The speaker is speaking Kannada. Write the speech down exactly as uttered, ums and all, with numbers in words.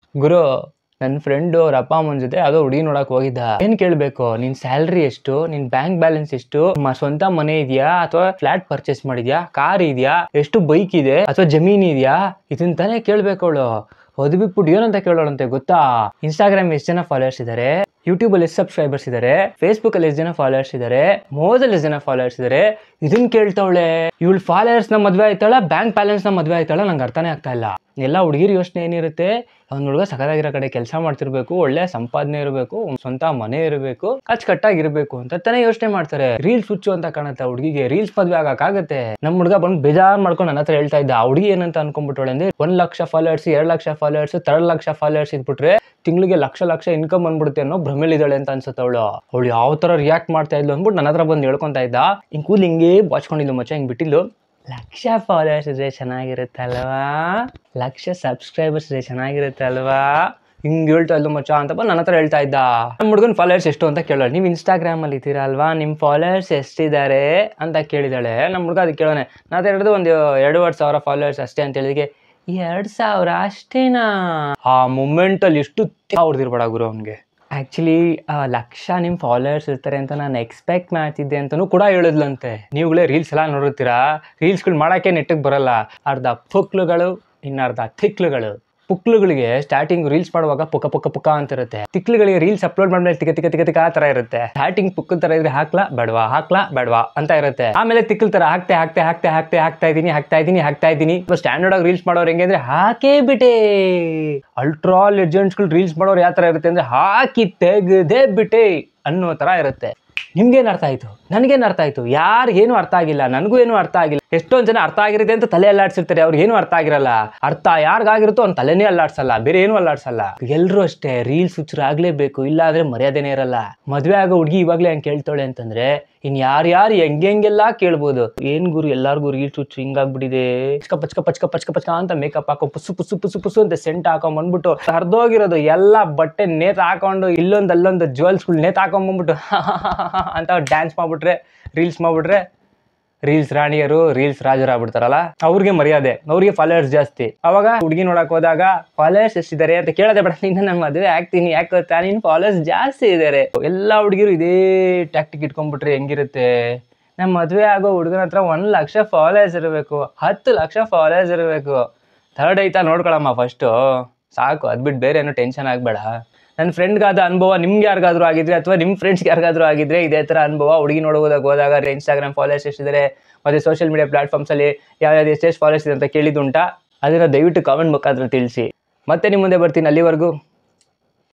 ಗುರು ನನ್ನ ಫ್ರೆಂಡು ಅವ್ರ ಅಪ್ಪ ಅಮ್ಮನ ಜೊತೆ ಯಾವುದೋ ಹುಡುಗಿ ನೋಡಕ್ ಹೋಗಿದ್ದ. ಏನ್ ಕೇಳ್ಬೇಕು, ನಿನ್ ಸ್ಯಾಲ್ರಿ ಎಷ್ಟು, ನಿನ್ ಬ್ಯಾಂಕ್ ಬ್ಯಾಲೆನ್ಸ್ ಎಷ್ಟು, ಸ್ವಂತ ಮನೆ ಇದೆಯಾ ಅಥವಾ ಫ್ಲಾಟ್ ಪರ್ಚೇಸ್ ಮಾಡಿದ್ಯಾ, ಕಾರ್ ಇದೆಯಾ, ಎಷ್ಟು ಬೈಕ್ ಇದೆ ಅಥವಾ ಜಮೀನ್ ಇದೆಯಾ, ಇದನ್ ತಾನೇ ಕೇಳ್ಬೇಕು ಅವಳು. ಅದು ಬಿಟ್ಬಿಟ್ಟು ಏನಂತ ಕೇಳೋಳಂತೆ ಗೊತ್ತಾ? ಇನ್ಸ್ಟಾಗ್ರಾಮ್ ಎಷ್ಟು ಜನ ಫಾಲೋವರ್ಸ್ ಇದಾರೆ, ಯೂಟ್ಯೂಬ್ ಅಲ್ಲಿ ಎಷ್ಟು ಸಬ್ಸ್ಕ್ರೈಬರ್ಸ್ ಇದಾರೆ, ಫೇಸ್ಬುಕ್ ಅಲ್ಲಿ ಎಷ್ಟು ಜನ ಫಾಲೋವರ್ಸ್ ಇದಾರೆ, ಮೋದಲ್ಲಿ ಎಷ್ಟು ಜನ ಫಾಲೋವರ್ಸ್ ಇದಾರೆ, ಇದನ್ ಕೇಳ್ತಾವಳೆ. ಇವಳು ಫಾಲೋವರ್ಸ್ ನ ಮದ್ವೆ ಆಯ್ತಾಳ, ಬ್ಯಾಂಕ್ ಬ್ಯಾಲೆನ್ಸ್ ನ ಮದ್ವೆ ಆಯ್ತಾಳ, ನಂಗೆ ಅರ್ಥನೇ ಆಗ್ತಾ ಇಲ್ಲ. ಎಲ್ಲ ಹುಡುಗಿರ್ ಯೋಚನೆ ಏನಿರುತ್ತೆ, ಅವ್ನ ಹುಡುಗ ಸಖತ್ತಾಗಿರೋ ಕಡೆ ಕೆಲಸ ಮಾಡ್ತಿರ್ಬೇಕು, ಒಳ್ಳೆ ಸಂಪಾದನೆ ಇರಬೇಕು, ಸ್ವಂತ ಮನೆ ಇರಬೇಕು, ಅಚ್ಚುಕಟ್ಟಾಗಿರ್ಬೇಕು ಅಂತ ತಾನೇ ಯೋಚನೆ ಮಾಡ್ತಾರೆ. ರೀಲ್ಸ್ ಹುಚ್ಚು ಅಂತ ಕಾಣುತ್ತೆ ಹುಡುಗಿಗೆ, ರೀಲ್ಸ್ ಮದ್ವೆ ಆಗಕ್ಕಾಗತ್ತೆ. ನಮ್ ಹುಡುಗ ಬಂದು ಬೇಜಾರ್ ಮಾಡ್ಕೊಂಡು ನನ್ನ ಹತ್ರ ಹೇಳ್ತಾ ಇದ್ದ, ಹುಡುಗಿ ಏನಂತ ಅನ್ಕೊಂಡ್ಬಿಟ್ಟವಳೆ ಅಂದ್ರೆ, ಒಂದ್ ಲಕ್ಷ ಫಾಲೋವರ್ಸ್, ಎರಡ್ lakh followers, third lakh followers ಇದ್ಬಿಟ್ರೆ ತಿಂಗಳಿಗೆ ಲಕ್ಷ ಲಕ್ಷ ಇನ್ಕಮ್ ಬಂದ್ಬಿಡುತ್ತೆ ಅನ್ನೋ ಭ್ರಮೆಲಿದ್ದಾಳೆ ಅಂತ ಅನ್ಸುತ್ತೆ ಅವಳು. ಅವಳು ಯಾವ ತರ ರಿಯಾಕ್ಟ್ ಮಾಡ್ತಾ ಇದ್ಲು ಅಂದ್ಬಿಟ್ಟು ನನ್ನ ಹತ್ರ ಬಂದು ಹೇಳ್ಕೊಂತ ಇದ್ದ. ಹಿಂಗ್ ಕೂಲ್ ಹಿಂಗೆ ಬಾಚ್ಕೊಂಡಿದ್ಲು ಮಚ್ಚ, ಹಿಂಗ್ ಬಿಟ್ಟಿದ್ಲು. ಲಕ್ಷ ಫಾಲೋವರ್ಸ್ ಇದ್ರೆ ಚೆನ್ನಾಗಿರುತ್ತಲ್ವಾ, ಲಕ್ಷ ಸಬ್ಸ್ಕ್ರೈಬರ್ಸ್ ಇದ್ರೆ ಚೆನ್ನಾಗಿರುತ್ತಲ್ವಾ, ಹಿಂಗ್ ಹೇಳ್ತಾ ಇದ್ಲು ಮಚ್ಚ ಅಂತ ಬಂದು ನನ್ನ ಹತ್ರ ಹೇಳ್ತಾ ಇದ್ದ. ನಮ್ಮ ಹುಡುಗನ ಫಾಲೋವರ್ಸ್ ಎಷ್ಟು ಅಂತ ಕೇಳೋಣ. ನೀವು ಇನ್ಸ್ಟಾಗ್ರಾಮ್ ಅಲ್ಲಿ ಇದ್ದೀರಾ ಅಲ್ವಾ, ನಿಮ್ ಫಾಲೋವರ್ಸ್ ಎಷ್ಟಿದ್ದಾರೆ ಅಂತ ಕೇಳಿದಾಳೆ. ನಮ್ಮ ಹುಡುಗ ಅದಕ್ಕೆ ಕೇಳೋಣ, ನಾ ಹೇಳಿದ್ದು ಒಂದು ಎರಡೂವರೆ ಸಾವಿರ ಫಾಲೋವರ್ಸ್ ಅಷ್ಟೇ ಅಂತ ಹೇಳಿದಕ್ಕೆ, ಎರಡ್ ಸಾವಿರ ಅಷ್ಟೇನಾ? ಆ ಮೂಮೆಂಟ್ ಅಲ್ಲಿ ಎಷ್ಟು ಅವ್ರದಿರ್ಬೇಡ ಗುರು ಅವ್ನಿಗೆ. ಆಕ್ಚುಲಿ ಲಕ್ಷ ನಿಮ್ ಫಾಲೋವರ್ಸ್ ಇರ್ತಾರೆ ಅಂತ ನಾನು ಎಕ್ಸ್ಪೆಕ್ಟ್ ಮಾಡ್ತಿದ್ದೆ ಅಂತಾನು ಕೂಡ ಹೇಳಿದ್ಲಂತೆ. ನೀವುಗಳೇ ರೀಲ್ಸ್ ಎಲ್ಲ ನೋಡುತ್ತೀರಾ, ರೀಲ್ಸ್ಗಳು ಮಾಡಕ್ಕೆ ನೆಟ್ಟಗೆ ಬರಲ್ಲ. ಅರ್ಧ ಪುಕ್ಲುಗಳು, ಇನ್ನರ್ಧ ತಿಕ್ಲುಗಳು. ಪುಕ್ಲುಗಳಿಗೆ ಸ್ಟಾರ್ಟಿಂಗ್ ರೀಲ್ಸ್ ಮಾಡುವಾಗ ಪುಕ್ಕ ಪುಕ್ಕ ಪುಕ್ಕ ಅಂತ ಇರುತ್ತೆ. ತಿಕ್ಲುಗಳಿಗೆ ರೀಲ್ಸ್ ಅಪ್ಲೋಡ್ ಮಾಡ್ಮೇಲೆ ತಿಕ್ಕ ತಿಕ್ಕ ತಿಕ್ಕ ತಿಕ್ಕ ತರ ಇರುತ್ತೆ. ಸ್ಟಾರ್ಟಿಂಗ್ ಪುಕ್ಕ ತರ ಇದ್ರೆ ಹಾಕ್ಲಾ ಬೇಡವಾ, ಹಾಕ್ಲಾ ಬೇಡವಾ ಅಂತ ಇರುತ್ತೆ. ಆಮೇಲೆ ತಿಕ್ಲ ತರ ಹಾಕ್ತೆ ಹಾಕ್ತೆ ಹಾಕ್ತೆ ಹಾಕ್ತೆ ಹಾಕ್ತಾ ಇದೀನಿ ಹಾಕ್ತಾ ಇದೀನಿ ಹಾಕ್ತಾ ಇದೀನಿ. ಸ್ಟ್ಯಾಂಡರ್ಡ್ ಆಗಿ ರೀಲ್ಸ್ ಮಾಡೋರು ಹೆಂಗೆ ಅಂದ್ರೆ, ಹಾಕೇ ಬಿಟ್ಟೆ. ಅಲ್ಟ್ರಾ ಲೆಜೆಂಡ್ಸ್ ಗಳು ರೀಲ್ಸ್ ಮಾಡೋರು ಯಾವ ತರ ಇರುತ್ತೆ ಅಂದ್ರೆ, ಹಾಕಿ ತೆಗೆದೇ ಬಿಟ್ಟೆ ಅನ್ನೋ ತರ ಇರುತ್ತೆ. ನಿಮ್ಗೇನು ಅರ್ಥ ಆಯ್ತು, ನನ್ಗೇನು ಅರ್ಥ ಆಯ್ತು, ಯಾರಿಗೇನು ಅರ್ಥ ಆಗಿಲ್ಲ, ನನಗೂ ಏನು ಅರ್ಥ ಆಗಿಲ್ಲ. ಎಷ್ಟೊಂದ್ ಜನ ಅರ್ಥ ಆಗಿರುತ್ತೆ ಅಂತ ತಲೆ ಅಲ್ಲಾಡ್ಸಿರ್ತಾರೆ, ಅವ್ರಿಗೇನು ಅರ್ಥ ಆಗಿರಲ್ಲ. ಅರ್ಥ ಯಾರಿಗಾಗಿರುತ್ತೋ ಅವ್ನ ತಲೆನೇ ಅಲ್ಲಾಡ್ಸಲ್ಲ, ಬೇರೆ ಏನು ಅಲ್ಲಾಡ್ಸಲ್ಲ. ಎಲ್ರು ಅಷ್ಟೇ ರೀಲ್ಸ್ ಹುಚ್ಚರು ಆಗ್ಲೇಬೇಕು, ಇಲ್ಲ ಆದ್ರೆ ಮರ್ಯಾದೆನೇ ಇರಲ್ಲ. ಮದ್ವೆ ಆಗೋ ಹುಡುಗಿ ಇವಾಗ್ಲೇ ಹಂಗೆ ಕೇಳ್ತಾಳೆ ಅಂತಂದ್ರೆ ಇನ್ ಯಾರ್ಯಾರು ಹೆಂಗೆಂಗೆಲ್ಲ ಕೇಳ್ಬೋದು. ಏನ್ ಗುರು ಎಲ್ಲಾರ್ಗು ರೀಲ್ಸ್ ಹುಚ್ಚು ಹಿಂಗಾಗ್ಬಿಟ್ಟಿದೆ, ಪಚ್ಕ ಪಚ್ಕ ಪಚ್ಕ ಪಚ್ಕ ಪಚ್ಕ ಅಂತ ಮೇಕಪ್ ಹಾಕೋ, ಪುಸು ಪುಸು ಪುಸು ಪುಸು ಅಂತ ಸೆಂಟ್ ಹಾಕೊಂಡ್ ಬಂದ್ಬಿಟ್ಟು ಹರ್ದೋಗಿರೋದು ಎಲ್ಲ ಬಟ್ಟೆ ನೇತ್ ಹಾಕೊಂಡು ಇಲ್ಲೊಂದ್ ಅಲ್ಲೊಂದು ಜ್ಯುವೆಲ್ಸ್ಗಳು ನೇತ್ ಹಾಕೊಂಡ್ ಬಂದ್ಬಿಟ್ಟು ಅಂತ ಡ್ಯಾನ್ಸ್ ಮಾಡ್ಬಿಟ್ರೆ, ರೀಲ್ಸ್ ಮಾಡ್ಬಿಟ್ರೆ ರೀಲ್ಸ್ ರಾಣಿಯರು ರೀಲ್ಸ್ ರಾಜರು ಆಗ್ಬಿಡ್ತಾರಲ್ಲ, ಅವ್ರಿಗೆ ಮರ್ಯಾದೆ, ಅವ್ರಿಗೆ ಫಾಲೋವರ್ಸ್ ಜಾಸ್ತಿ. ಅವಾಗ ಹುಡುಗಿ ನೋಡಕ್ ಹೋದಾಗ ಫಾಲೋವರ್ಸ್ ಎಷ್ಟಿದ್ದಾರೆ ಅಂತ ಕೇಳದೆ ಬೇಡ, ನಿನ್ನ ನಾನು ಮದುವೆ ಆಗ್ತೀನಿ ಯಾಕೆ ಗೊತ್ತಾ, ನಿನ್ ಫಾಲೋವರ್ಸ್ ಜಾಸ್ತಿ ಇದ್ದಾರೆ. ಎಲ್ಲಾ ಹುಡುಗಿರು ಇದೇ ಟ್ಯಾಕ್ಟಿಕ್ ಇಟ್ಕೊಂಡ್ಬಿಟ್ರೆ ಹೆಂಗಿರುತ್ತೆ? ನಮ್ಮ ಮದುವೆ ಆಗೋ ಹುಡುಗನ ಹತ್ರ ಒಂದ್ ಲಕ್ಷ ಫಾಲೋವರ್ಸ್ ಇರಬೇಕು, ಹತ್ತು ಲಕ್ಷ ಫಾಲೋವರ್ಸ್ ಇರಬೇಕು. ಥರ್ಡ್ ಐತಾ ನೋಡ್ಕೊಳಮ್ಮ ಫಸ್ಟು, ಸಾಕು. ಅದ್ಬಿಟ್ಟು ಬೇರೆ ಏನೋ ಟೆನ್ಷನ್ ಆಗ್ಬೇಡ. ನನ್ನ ಫ್ರೆಂಡ್ಗಾದ ಅನುಭವ ನಿಮ್ಗೆ ಯಾರಿಗಾದ್ರೂ ಆಗಿದ್ರೆ ಅಥವಾ ನಿಮ್ಮ ಫ್ರೆಂಡ್ಸ್ಗೆ ಯಾರಿಗಾದ್ರೂ ಆಗಿದ್ರೆ ಇದೇ ಥರ ಅನುಭವ, ಹುಡುಗಿ ನೋಡೋದಾಗ ಹೋದಾಗ ಇನ್ಸ್ಟಾಗ್ರಾಮ್ ಫಾಲೋವರ್ಸ್ ಎಷ್ಟಿದ್ದಾರೆ ಮತ್ತು ಸೋಷಿಯಲ್ ಮೀಡಿಯಾ ಪ್ಲಾಟ್ಫಾರ್ಮ್ಸಲ್ಲಿ ಯಾವ್ಯಾವ್ದು ಎಷ್ಟೆಷ್ಟು ಫಾಲೋವರ್ಸ್ ಇದೆ ಅಂತ ಕೇಳಿದ್ದುಂಟಾ, ಅದನ್ನು ದಯವಿಟ್ಟು ಕಾಮೆಂಟ್ ಮುಖಾಂತರ ತಿಳಿಸಿ. ಮತ್ತೆ ನಿಮ್ಮ ಮುಂದೆ ಬರ್ತೀನಿ. ಅಲ್ಲಿವರೆಗೂ